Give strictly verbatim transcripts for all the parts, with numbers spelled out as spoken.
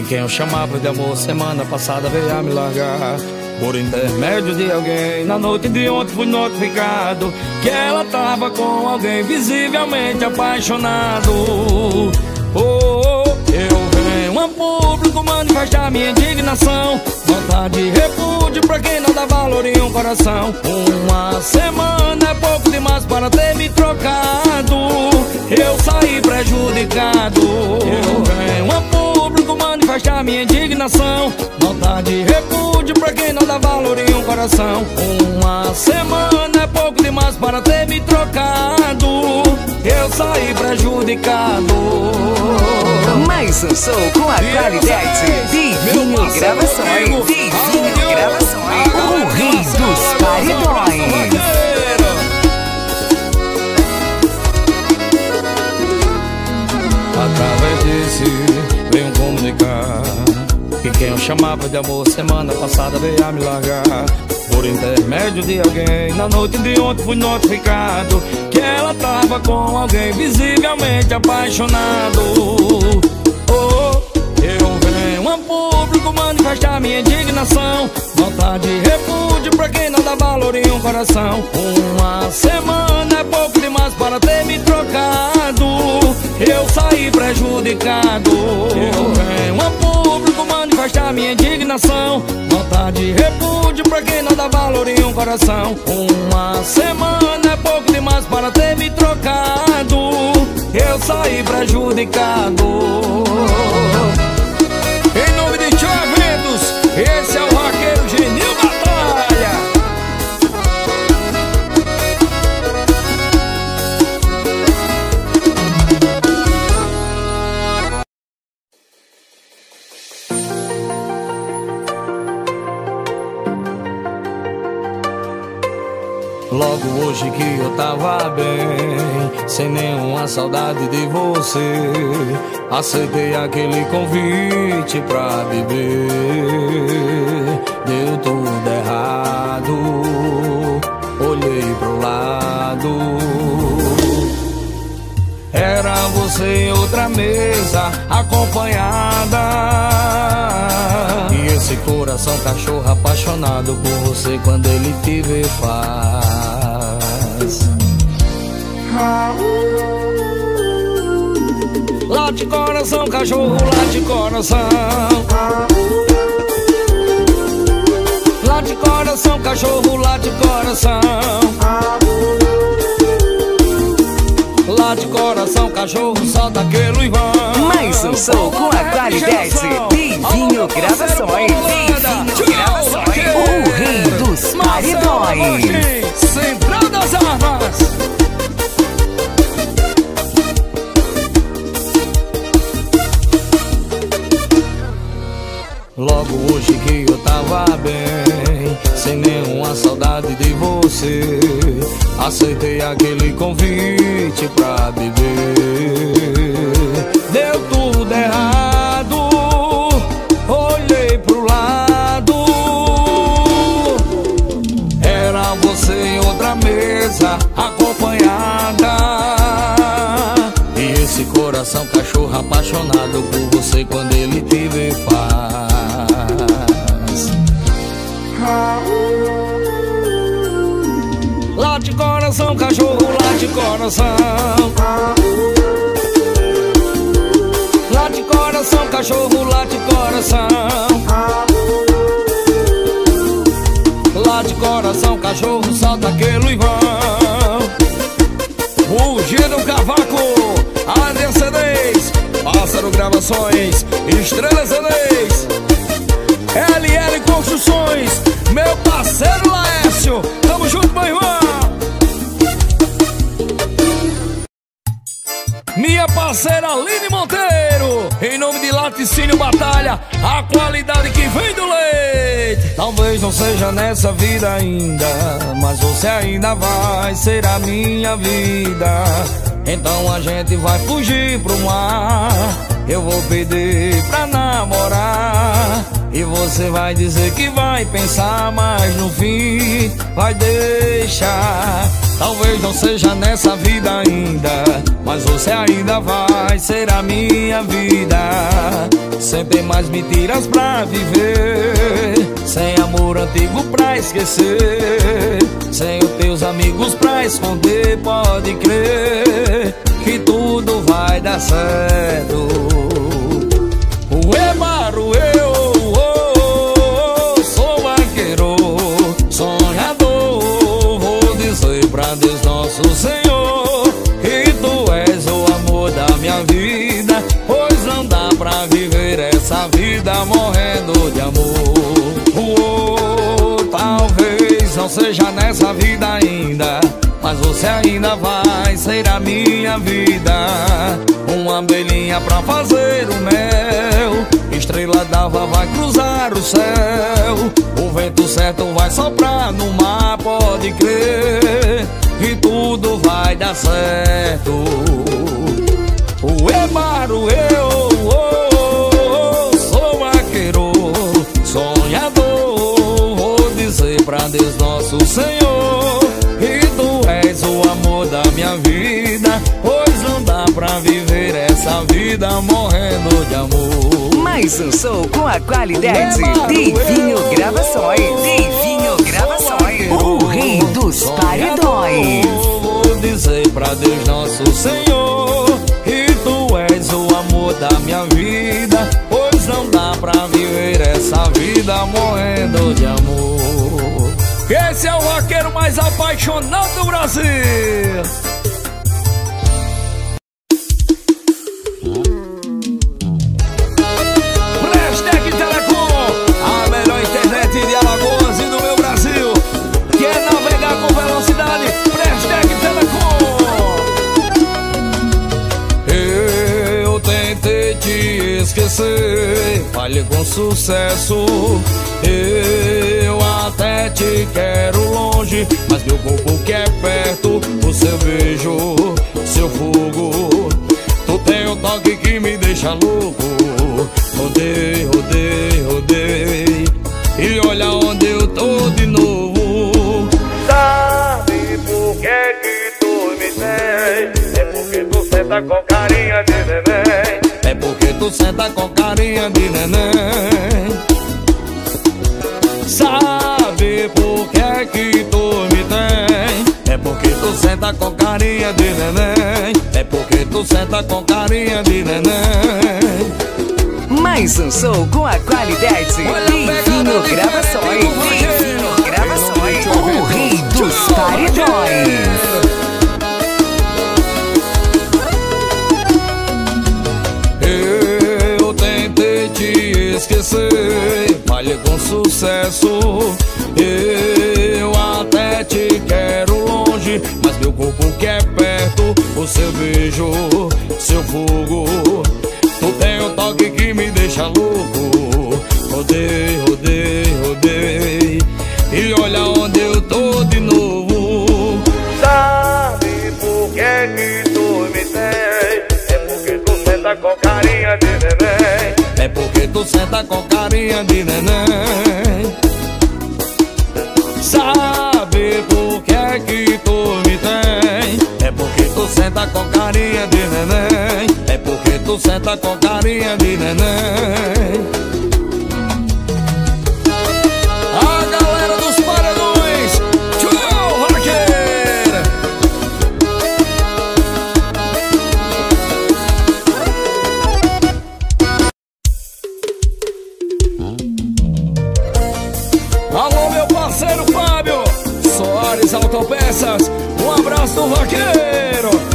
Que quem eu chamava de amor semana passada veio a me largar. Por intermédio de alguém, na noite de ontem fui notificado que ela tava com alguém visivelmente apaixonado. Oh, oh, eu venho a público manifestar minha indignação, vontade de repúdio pra quem não dá valor em um coração. Uma semana é pouco demais para ter me trocado, eu saí prejudicado. Eu venho a público manifestar minha indignação, vontade de repúdio pra quem não dá valor em um coração. Uma semana é pouco demais para ter me trocado, eu saí prejudicado. Mais um show com a qualidade Divinho Gravações. Divinho Gravações, o rei dos paredões. Através desse venho comunicar que quem eu chamava de amor semana passada veio a me largar. Por intermédio de alguém, na noite de ontem fui notificado que ela tava com alguém visivelmente apaixonado. Oh, eu venho a público manifestar minha indignação, vontade de repúdio pra quem não dá valor em um coração. Uma semana é pouco demais para ter me trocado, eu saí prejudicado. Eu venho a público manifestar minha indignação, vontade de repúdio pra quem não dá valor em um coração. Uma semana é pouco demais para ter me trocado, eu saí prejudicado. Em nome de Tchau Eventos, esse é o Raqueiro Genil Batalha. Logo hoje que eu tava bem, sem nenhuma saudade de você, aceitei aquele convite pra beber. Deu tudo errado, olhei pro lado, era você em outra mesa, acompanhada. E esse coração cachorro apaixonado por você, quando ele te vê faz. Late coração, cachorro, late coração. Late coração, cachorro, late coração. Late coração, cachorro, solta aquele Ivan. Mais um show com a qualidade Divinho Gravações. Divinho Gravações, o rei dos paredões. Central das Armas. Logo hoje que eu tava bem, sem nenhuma saudade de você, aceitei aquele convite pra beber. Deu tudo errado, olhei pro lado, era você em outra mesa, acompanhada. E esse coração cachorro apaixonado por você, quando ele te vê faz. Late coração, cachorro, late coração. Late coração, cachorro, late coração. Late coração, cachorro, solta aquele Ivan. Rugido Cavaco, Adrian C Ds, Pássaro Gravações, Estrela C Ds, L L Construções, meu parceiro Laércio, tamo junto, meu irmão. Minha parceira Aline Monteiro, em nome de Laticínio Batalha, a qualidade que vem do leite. Talvez não seja nessa vida ainda, mas você ainda vai ser a minha vida. Então a gente vai fugir pro mar, eu vou pedir pra namorar. E você vai dizer que vai pensar, mas no fim vai deixar. Talvez não seja nessa vida ainda, mas você ainda vai ser a minha vida. Sem ter mais mentiras pra viver, sem amor antigo pra esquecer, sem os teus amigos pra esconder. Pode crer que tudo vai dar certo. Ué, Maru, eu sou vaqueiro, sonhador. Vou dizer pra Deus nosso Senhor que tu és o amor da minha vida, pois não dá pra viver essa vida morrendo de amor. Oh, talvez não seja nessa vida ainda, mas você ainda vai ser a minha vida. Uma abelhinha pra fazer o mel, estrela d'alva vai cruzar o céu, o vento certo vai soprar no mar. Pode crer que tudo vai dar certo. O Emaru, eu oh, sou vaqueiro, sonhador. Vou dizer pra Deus nosso Senhor que tu és o amor da minha vida, pois não dá pra viver essa vida morrendo de amor. Mais um show com a qualidade Divinho Gravações. Divinho Gravações, o rei dos paredões. Vou dizer pra Deus nosso Senhor que tu és o amor da minha vida, pois não dá pra viver essa vida morrendo de amor. Esse é o vaqueiro mais apaixonado do Brasil. Prestec Telecom, a melhor internet de Alagoas e do meu Brasil. Quer navegar com velocidade? Prestec Telecom. Eu tentei te esquecer, falhei com sucesso. Eu até te quero longe, mas meu corpo quer perto. O seu beijo, seu fogo, tu tem um toque que me deixa louco. Rodei, rodei, rodei, e olha onde eu tô de novo. Sabe por que que tu me tem? É porque tu senta com carinha de neném. É porque tu senta com carinha de neném. Sabe por que que tu me tem? É porque tu senta com carinha de neném. É porque tu senta com carinha de neném. Mais um show com a qualidade Divinho Gravações. Divinho Gravações, o rei dos paredões. Eu tentei te esquecer, falhei com sucesso. Eu até te quero longe, mas meu corpo quer perto. O seu beijo, seu fogo, tu tem um toque que me deixa louco. Rodei, rodei, rodei, e olha onde eu tô de novo. Sabe por que que tu me tem? É porque tu senta com carinha de neném. É porque tu senta com carinha de neném. Sabe por que que tu me tem? É porque tu senta com carinha de neném. É porque tu senta com carinha de neném. A galera dos paredões, tchau, vaqueira. Alô, meu parceiro Fábio Soares Autopeças, um abraço do vaqueiro.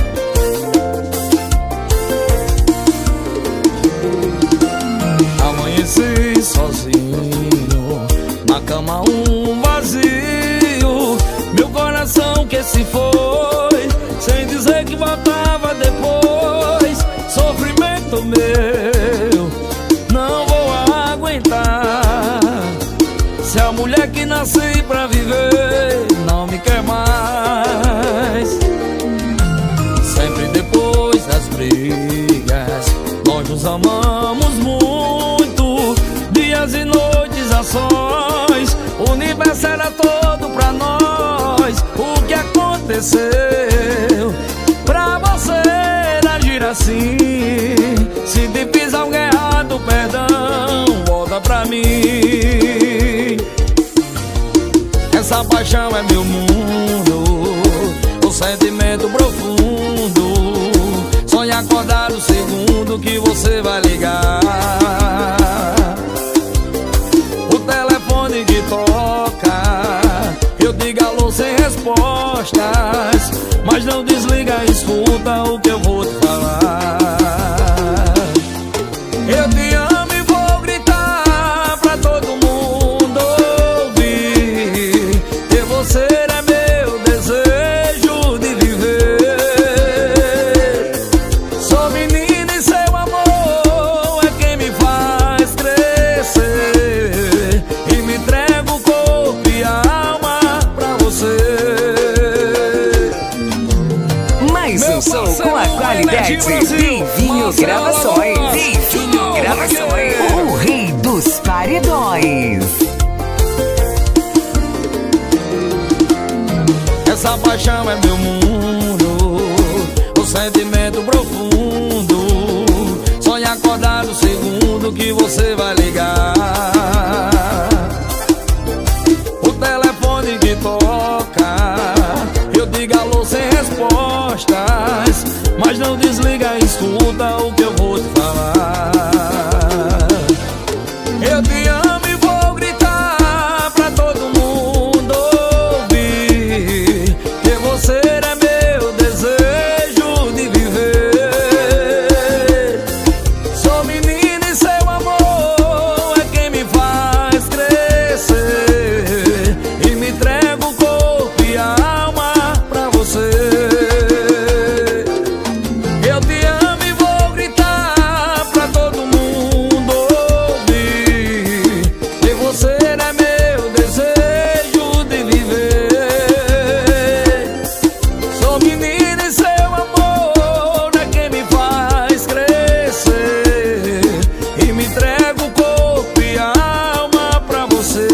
Amanheci sozinho, na cama um vazio, meu coração que se foi, sem dizer que voltava depois. Sofrimento meu, não vou aguentar. Se a mulher que nasci pra viver não me quer mais. Sempre depois das brigas, nós nos amamos muito. Dias dias e noites a sós. O universo era todo pra nós. O que aconteceu pra você agir assim? Se te fiz algo errado, perdão, volta pra mim. Essa paixão é meu mundo, um sentimento profundo. Sonha acordar o segundo que você vai ligar. O telefone que toca, eu digo alô sem respostas, mas não desliga, escuta o que eu vou te falar. Eu te amo e vou gritar pra todo mundo ouvir que você é meu desejo de viver. Sou menina e seu amor é quem me faz crescer, e me entrego corpo e alma pra você. Mais um som com a qualidade Divinho Gravações. Divinho Gravações, o rei dos paredões. Essa paixão é meu mundo, um sentimento profundo. Sonha acordar no segundo que você vai ligar. O telefone que toca, eu digo alô sem respostas, mas não desliga, escuta o que eu vou te falar. Eu te amo e vou gritar pra todo mundo ouvir que você é meu desejo de viver. Sou menina e seu amor é quem me faz crescer, e me entrego corpo e alma pra você. Eu te amo e vou gritar pra todo mundo ouvir que você é meu desejo de viver. Sou menina e seu amor é quem me faz crescer, e me entrego corpo e alma pra você.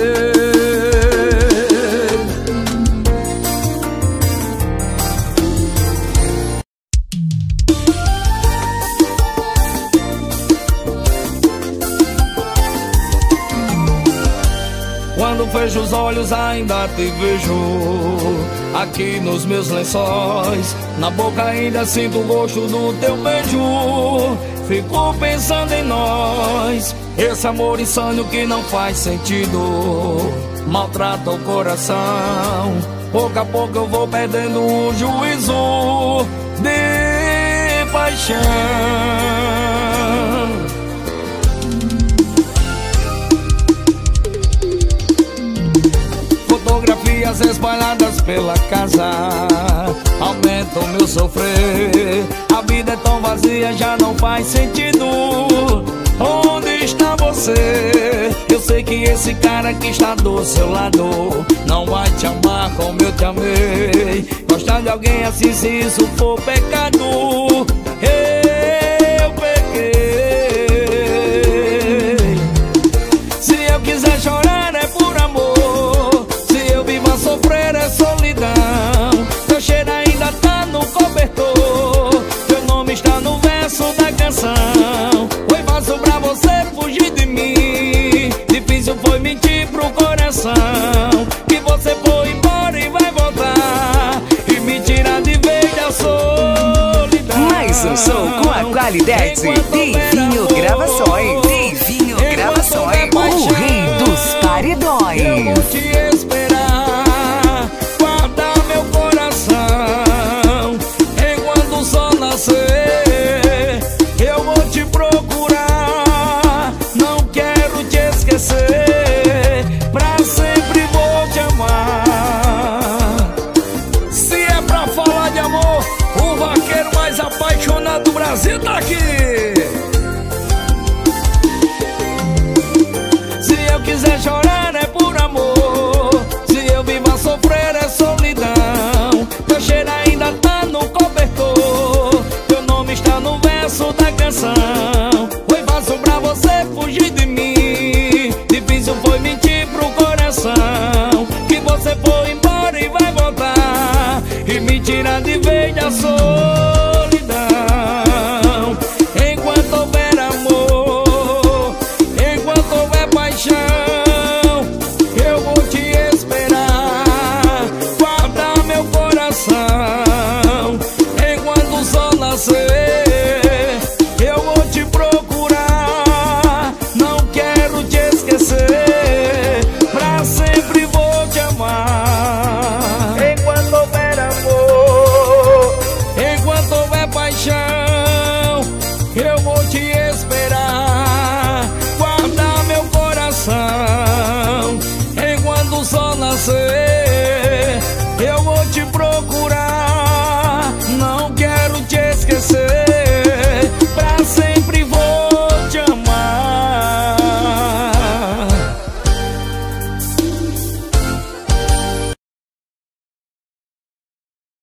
Quando fecho os olhos ainda te vejo aqui nos meus lençóis. Na boca ainda sinto o gosto do teu beijo. Fico pensando em nós, esse amor insano que não faz sentido maltrata o coração. Pouco a pouco eu vou perdendo o juízo de paixão. Fotografias espalhadas pela casa aumentam meu sofrer. A vida é tão vazia, já não faz sentido. Onde está você? Eu sei que esse cara que está do seu lado não vai te amar como eu te amei. Gostar de alguém assim, se isso for pecado, eu pequei. Se eu quiser chorar é por amor, se eu vivo a sofrer é solidão. Teu cheiro ainda tá no cobertor, teu nome está no verso da canção. Foi fácil pra você fugir de mim, difícil foi mentir pro coração. Que você foi embora e vai voltar e me tirar de vez da solidão. Mais um som com a qualidade Divinho Gravações. Divinho Gravações, o rei dos paredões. Eu vou te esperar, guardar meu coração. Enquanto o sol nascer, eu vou te procurar. Não quero te esquecer, pra sempre vou te amar. Se é pra falar de amor, o vaqueiro mais apaixonado do Brasil tá aqui. Se eu quiser chorar é por amor, se eu vivo a sofrer é solidão. Teu cheiro ainda tá no cobertor, teu nome está no verso da canção. Foi fácil pra você fugir de mim, solidão. Enquanto houver amor, enquanto houver paixão, eu vou te esperar, guardar meu coração. Enquanto o sol nascer, eu vou te procurar. Não quero te esquecer, pra sempre vou te amar. Enquanto houver amor, enquanto houver paixão, eu vou te esperar, guardar meu coração. Enquanto o sol nascer,